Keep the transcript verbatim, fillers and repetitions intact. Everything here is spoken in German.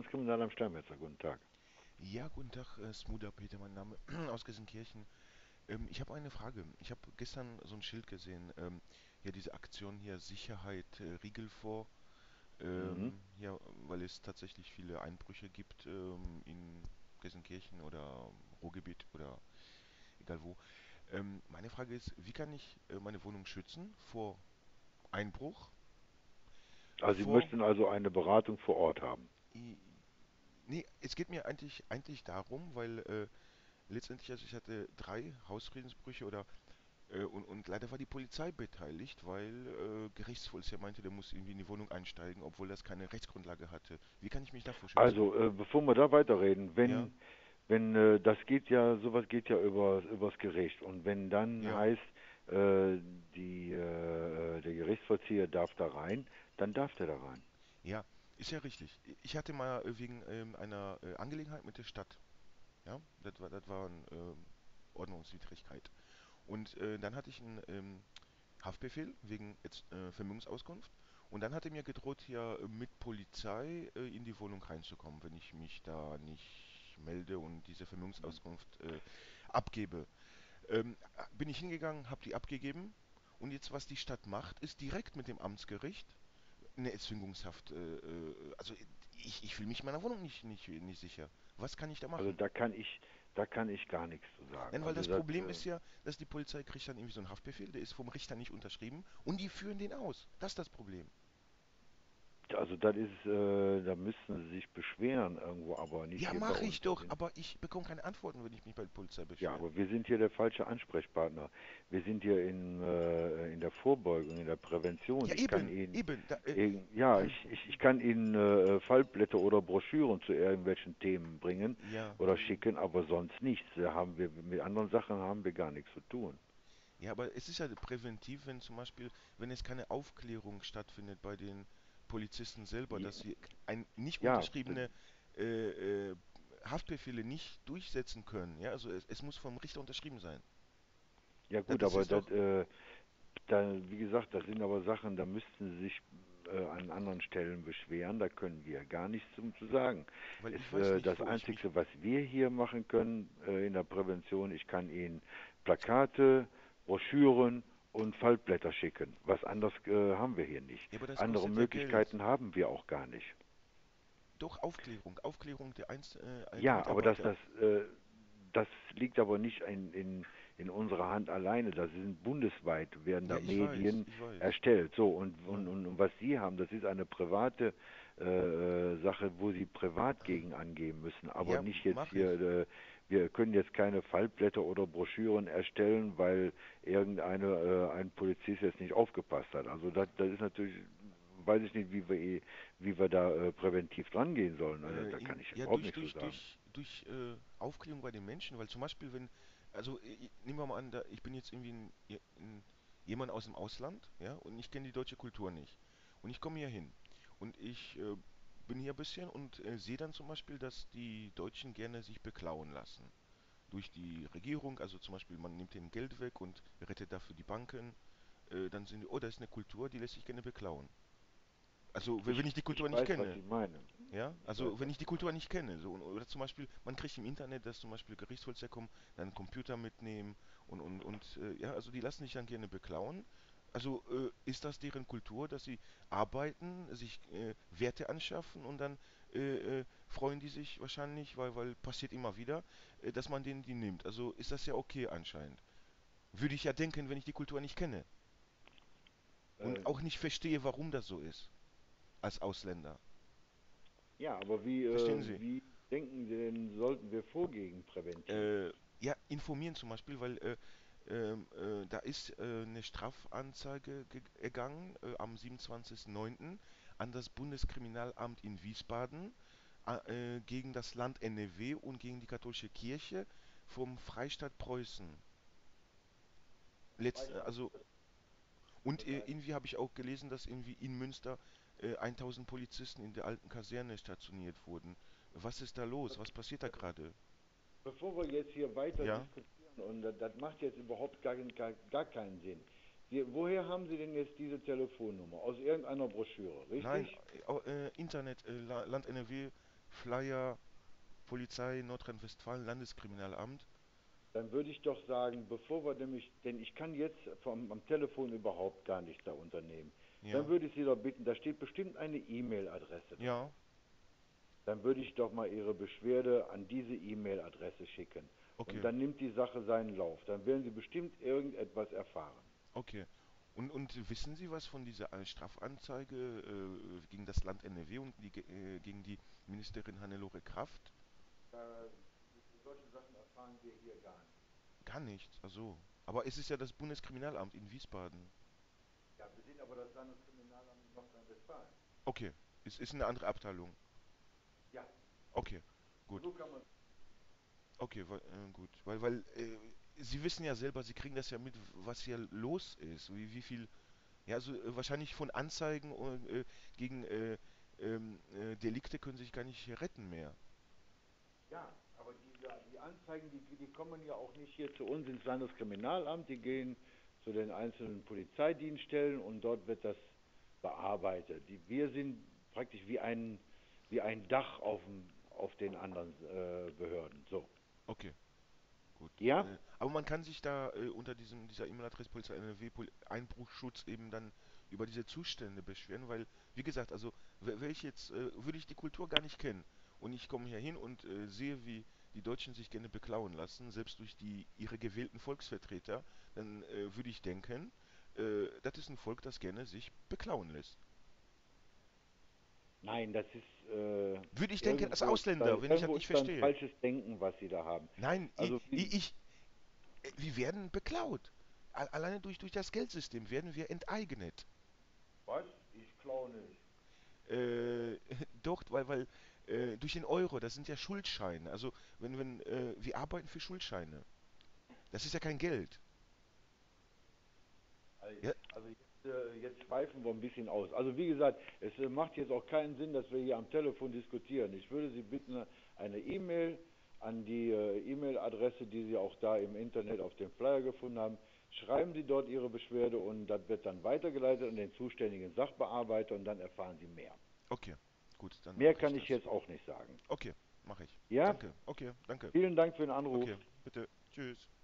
Landeskriminalamt Steinmetzer, guten Tag. Ja, guten Tag, äh, Smuda Peter, mein Name aus Gelsenkirchen. Ähm, ich habe eine Frage. Ich habe gestern so ein Schild gesehen. Ähm, ja, diese Aktion hier Sicherheit, äh, Riegel vor. Mhm. Ähm, ja, weil es tatsächlich viele Einbrüche gibt ähm, in Gelsenkirchen oder Ruhrgebiet oder egal wo. Ähm, meine Frage ist, wie kann ich äh, meine Wohnung schützen vor Einbruch, Also Sie vor möchten also eine Beratung vor Ort haben. I, nee, es geht mir eigentlich eigentlich darum, weil äh, letztendlich, also ich hatte drei Hausfriedensbrüche oder Äh, und, und leider war die Polizei beteiligt, weil äh, Gerichtsvollzieher meinte, der muss irgendwie in die Wohnung einsteigen, obwohl das keine Rechtsgrundlage hatte. Wie kann ich mich davor schützen? Also, äh, bevor wir da weiterreden, Ja, wenn, wenn, äh, das geht ja, sowas geht ja über, übers Gericht. Und wenn dann ja, heißt, äh, die, äh, der Gerichtsvollzieher darf da rein, dann darf der da rein. ja, ist ja richtig. Ich hatte mal äh, wegen ähm, einer äh, Angelegenheit mit der Stadt, ja, das war, das war eine ähm, Ordnungswidrigkeit. Und äh, dann hatte ich einen ähm, Haftbefehl wegen jetzt, äh, Vermögensauskunft. Und dann hat er mir gedroht, hier äh, mit Polizei äh, in die Wohnung reinzukommen, wenn ich mich da nicht melde und diese Vermögensauskunft äh, abgebe. Ähm, bin ich hingegangen, habe die abgegeben und jetzt, was die Stadt macht, ist direkt mit dem Amtsgericht eine Erzwingungshaft. Äh, äh, also ich, ich fühle mich in meiner Wohnung nicht, nicht, nicht sicher. Was kann ich da Also machen? da kann ich, da kann ich gar nichts zu sagen. Nein, weil Also das das, Problem äh, ist ja, dass die Polizei kriegt dann irgendwie so einen Haftbefehl, der ist vom Richter nicht unterschrieben und die führen den aus. Das ist das Problem. also das ist, äh, da müssten Sie sich beschweren irgendwo, aber nicht Ja, hier bei mache uns. ich doch, aber ich bekomme keine Antworten, wenn ich mich bei der Polizei Ja, beschwere. aber wir sind hier der falsche Ansprechpartner. Wir sind hier in, äh, in der Vorbeugung, in der Prävention. Ja, Ich kann eben, Ihnen, eben. Da, äh, irgend- ja, ich, ich, ich kann Ihnen äh, Fallblätter oder Broschüren zu irgendwelchen Themen bringen ja, oder schicken, aber sonst nichts. Da haben wir, mit anderen Sachen haben wir gar nichts zu tun. ja, aber es ist ja präventiv, wenn zum Beispiel, wenn es keine Aufklärung stattfindet bei den Polizisten selber, dass sie ein nicht Ja, d- unterschriebene äh, äh, Haftbefehle nicht durchsetzen können. Ja, also es, es muss vom Richter unterschrieben sein. ja Das, gut, das aber ist das, doch, äh, da, wie gesagt, das sind aber Sachen, da müssten Sie sich äh, an anderen Stellen beschweren, da können wir gar nichts zum zu sagen. weil ich Es, weiß äh, nicht, das wo ich mich. Einzige, was wir hier machen können äh, in der Prävention, ich kann Ihnen Plakate, Broschüren und Faltblätter schicken. Was anderes äh, haben wir hier nicht. Ja, aber das Andere kostet ja Geld. Möglichkeiten haben wir auch gar nicht. Doch Aufklärung, Aufklärung der, Einz äh, der Ja, aber das, Mitarbeiter. das, äh, das liegt aber nicht in, in, in unserer Hand alleine. Das sind bundesweit werden Ja, da ich weiß, Medien ich weiß. erstellt. So und, Ja. und, und, und was Sie haben, das ist eine private äh, Sache, wo Sie privat gegen angehen müssen, aber Ja, nicht jetzt mache hier. ich. Äh, wir können jetzt keine Faltblätter oder Broschüren erstellen, weil irgendeine äh, ein Polizist jetzt nicht aufgepasst hat. Also das, das ist natürlich, weiß ich nicht, wie wir eh- wie wir da äh, präventiv dran gehen sollen. Also, Äh, da kann in, ich ja, überhaupt durch, nichts zu durch, sagen. durch, durch äh, Aufklärung bei den Menschen, weil zum Beispiel, wenn, also äh, nehmen wir mal an, da, ich bin jetzt irgendwie ein, ein, jemand aus dem Ausland, ja, und ich kenne die deutsche Kultur nicht. Und ich komme hier hin und ich äh, bin hier ein bisschen und äh, sehe dann zum Beispiel, dass die Deutschen gerne sich beklauen lassen. Durch die Regierung, also zum Beispiel, man nimmt denen Geld weg und rettet dafür die Banken. Äh, dann sind die, oh, da ist eine Kultur, die lässt sich gerne beklauen. Also, wenn Ich, wenn ich die Kultur ich nicht weiß, was kenne, Sie meinen. ja, Ich weiß, also wenn was ich die Sie Kultur meinen. nicht kenne, so, oder zum Beispiel, man kriegt im Internet, dass zum Beispiel Gerichtsvollzieher kommen, dann einen Computer mitnehmen und, und, und äh, ja, also die lassen sich dann gerne beklauen. Also äh, ist das deren Kultur, dass sie arbeiten, sich äh, Werte anschaffen und dann äh, äh, freuen die sich wahrscheinlich, weil, weil passiert immer wieder, äh, dass man denen die nimmt. Also ist das ja okay anscheinend. Würde ich ja denken, wenn ich die Kultur nicht kenne und Äh, auch nicht verstehe, warum das so ist, als Ausländer. ja, aber wie, Verstehen äh, Sie? wie denken Sie denn, sollten wir vorgehen präventiv? Äh, ja, informieren zum Beispiel, weil äh, ähm, äh, da ist äh, eine Strafanzeige ge- ergangen äh, am siebenundzwanzigsten neunten an das Bundeskriminalamt in Wiesbaden a- äh, gegen das Land N R W und gegen die katholische Kirche vom Freistaat Preußen. Letzt, also und äh, irgendwie habe ich auch gelesen, dass irgendwie in Münster äh, tausend Polizisten in der alten Kaserne stationiert wurden. Was ist da los? Was passiert da gerade? Bevor wir jetzt hier weiter Ja? diskutieren, und das, das macht jetzt überhaupt gar, gar, gar keinen Sinn. Sie, woher haben Sie denn jetzt diese Telefonnummer? Aus irgendeiner Broschüre, Nein, richtig? äh, au- äh, Internet, äh, La- Land N R W, Flyer, Polizei, Nordrhein-Westfalen, Landeskriminalamt. Dann würde ich doch sagen, bevor wir nämlich, denn ich kann jetzt vom, am Telefon überhaupt gar nichts da unternehmen. Dann Ja, würde ich Sie doch bitten, da steht bestimmt eine E-Mail-Adresse drauf. ja, Dann würde ich doch mal Ihre Beschwerde an diese E-Mail-Adresse schicken. Und okay, dann nimmt die Sache seinen Lauf. Dann werden Sie bestimmt irgendetwas erfahren. okay. Und, und wissen Sie was von dieser äh, Strafanzeige äh, gegen das Land N R W und die, äh, gegen die Ministerin Hannelore Kraft? Da, solche Sachen erfahren wir hier gar nicht. Gar nichts, also. Aber es ist ja das Bundeskriminalamt in Wiesbaden. Ja, wir sind aber das Landeskriminalamt in Nordrhein-Westfalen. Okay, es ist eine andere Abteilung. Ja, Okay, gut. so kann man. Okay, weil, äh, gut. Weil, weil, äh, Sie wissen ja selber, Sie kriegen das ja mit, was hier los ist. Wie, wie viel, ja, also äh, wahrscheinlich von Anzeigen äh, gegen äh, ähm, äh, Delikte können Sie sich gar nicht retten mehr. Ja, aber die, die Anzeigen, die, die kommen ja auch nicht hier zu uns ins Landeskriminalamt, die gehen zu den einzelnen Polizeidienststellen und dort wird das bearbeitet. Die, wir sind praktisch wie ein, wie ein Dach auf, dem, auf den anderen äh, Behörden. So. Okay, gut. Ja? Äh, aber man kann sich da äh, unter diesem, dieser E-Mail-Adresse Polizei N R W Pol Einbruchschutz eben dann über diese Zustände beschweren, weil, wie gesagt, also wäre ich jetzt, äh, würde ich die Kultur gar nicht kennen und ich komme hier hin und äh, sehe, wie die Deutschen sich gerne beklauen lassen, selbst durch die ihre gewählten Volksvertreter, dann äh, würde ich denken, äh, das ist ein Volk, das gerne sich beklauen lässt. Nein, das ist äh, Würde ich denken, als irgendwo ist da, Ausländer, wenn ich das irgendwo nicht ist da ein verstehe. falsches Denken, was sie da haben. Nein, ich, Also wie, ich, ich äh, wir werden beklaut. Al- Alleine durch, durch das Geldsystem werden wir enteignet. was? Ich klaue nicht. Äh, doch, weil, weil äh, durch den Euro, das sind ja Schuldscheine. Also wenn, wenn äh, wir arbeiten für Schuldscheine. Das ist ja kein Geld. Ja, Also jetzt, äh, jetzt schweifen wir ein bisschen aus. Also wie gesagt, es äh, macht jetzt auch keinen Sinn, dass wir hier am Telefon diskutieren. Ich würde Sie bitten, eine E-Mail an die äh, E-Mail-Adresse, die Sie auch da im Internet auf dem Flyer gefunden haben. Schreiben Sie dort Ihre Beschwerde und das wird dann weitergeleitet an den zuständigen Sachbearbeiter und dann erfahren Sie mehr. okay, gut, dann Mehr mache kann ich ich das. jetzt auch nicht sagen. Okay, mache ich. Ja, Danke. Okay, danke. vielen Dank für den Anruf. Okay, bitte. Tschüss.